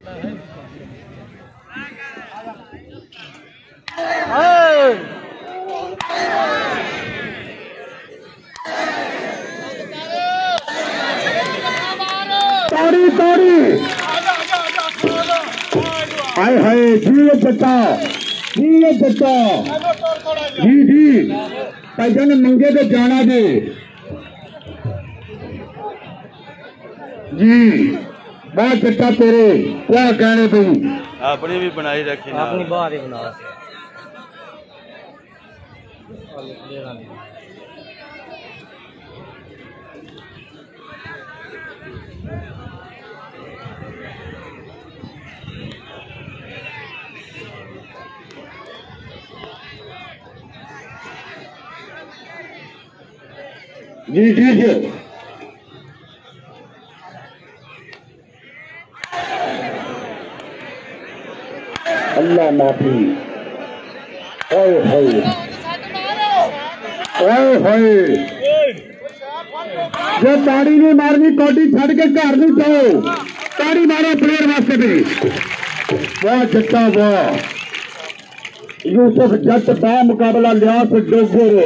ताड़ी ताड़ी हाय हाय जी बच्चा जी जी भाईजान मंगे तो जाना जी जी बहुत चट्टा तेरे क्या कहने तुम अपनी भी बनाई रखी ना अपनी बाहर ही बना जी जी जी अल्लाह माफी ओए होए ओए होए जो ताड़ी नहीं मारनी कोटी छड़ के घर नहीं जाओ ताड़ी मारो प्लेयर वास्ते भी वाह जट्टा वाह यूसुफ जट बा मुकाबला लियास डोगर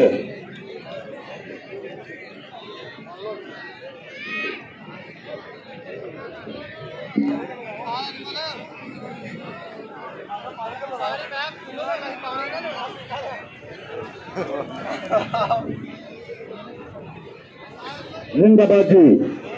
जिंदाबाद जी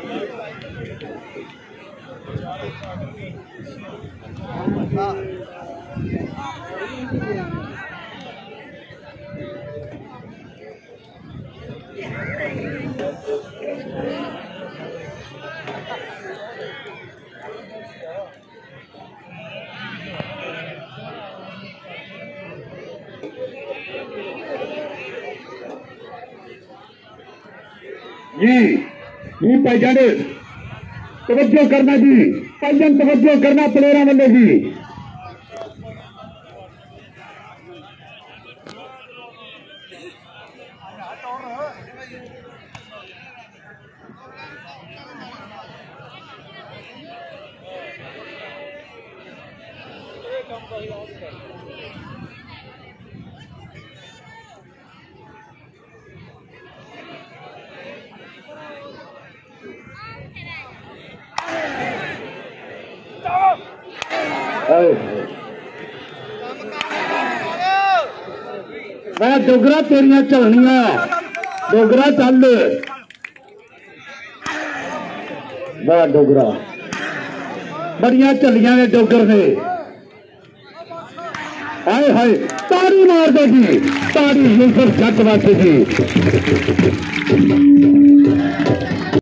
जी भाईजान तवज्जो करना जी भाईजान तवज्जो करना प्लेयरों वाले जी मैं डोगरा तेरिया चलनिया डोगरा चल बड़ा डोगरा बड़िया चलिया ने डोगर ने हाय हाय ताड़ी मार दे जी ताड़ी यूसुफ जट वास्ते जी